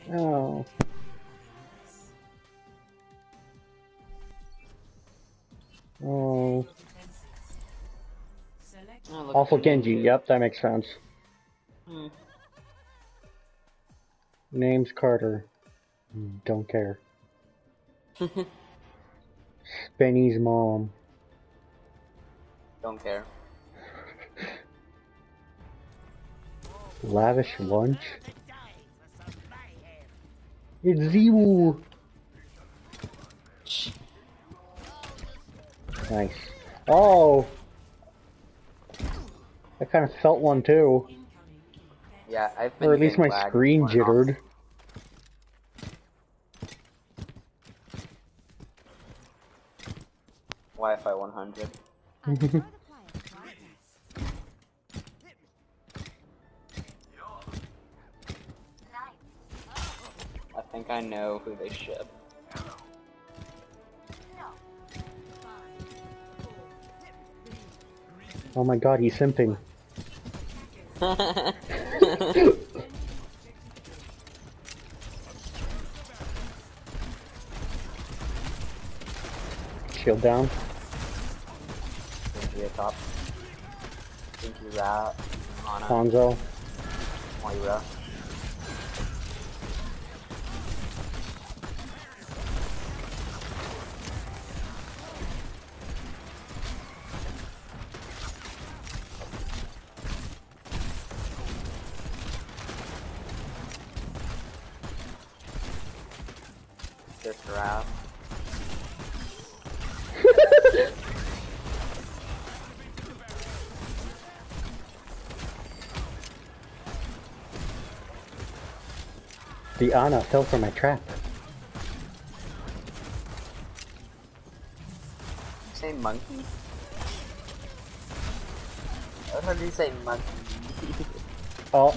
Oh. Oh. Oh, look Also at your Genji. ninja. Yep, that makes sense. Hmm. Name's Carter. Don't care. Benny's mom. Don't care. Lavish lunch. It's Ziwu. Nice. Oh. I kind of felt one too. Yeah, I've been Or at least getting my lag screen on and off. jittered. Wi-Fi 100. I think I know who they ship. Oh my god, he's simping. Shield down. Genji at top. Pinky Rat. Ana. Hanzo. Moira. Just Rat. The Ana fell for my trap. Say monkey? I heard you say monkey. Oh.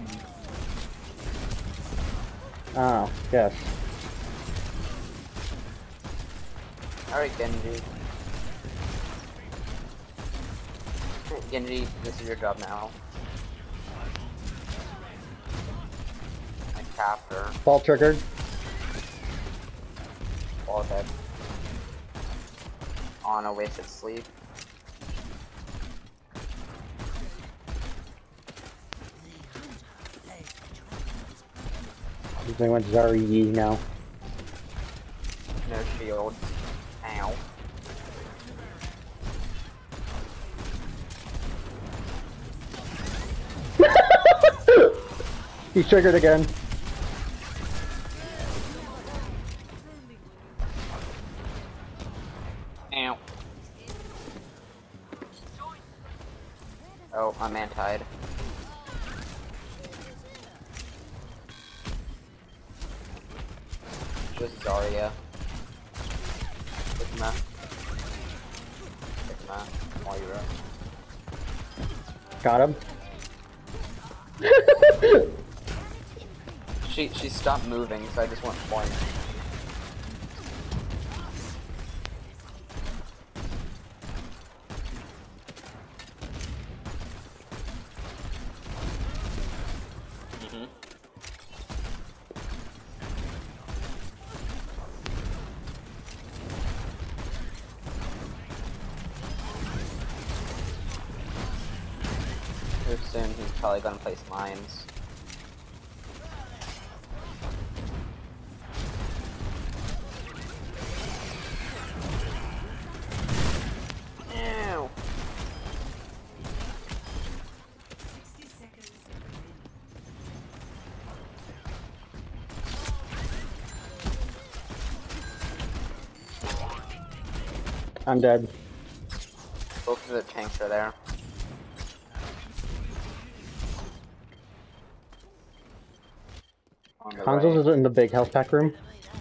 Ah, yes. Alright, Genji. Genji, this is your job now. I capped her. Ball triggered. All dead. On a wasted sleep. They went Zari Yi now. No shield. Ow. He's triggered again. Ow. Oh, I'm antied. Just Zarya. Sigma. Sigma. Moira. Got him. She stopped moving, so I just went point. Here soon, he's probably gonna place mines. Ew. I'm dead. Both of the tanks are there. On the Hanzo's right. is in the big health pack room.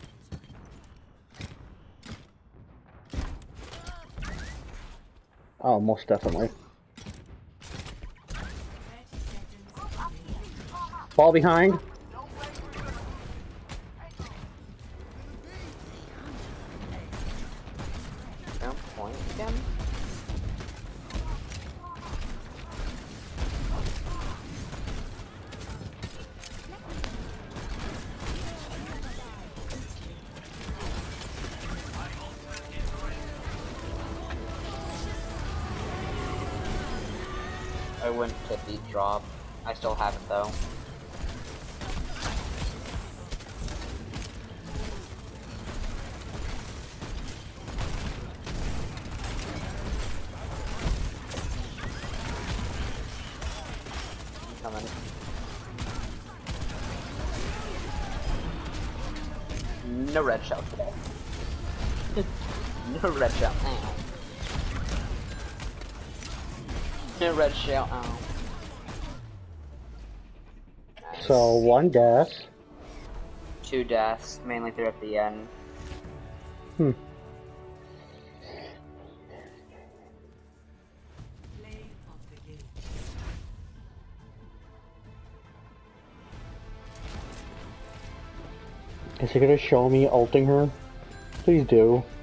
Oh, most definitely. Ball behind. Don't point again. wouldn't tip the drop. I still have it though. I'm coming. No red shell today. No red shell. Ow. No red shell. Ow. Nice. So 1 death. 2 deaths, mainly through at the end. Hmm. Is he gonna show me ulting her? Please do.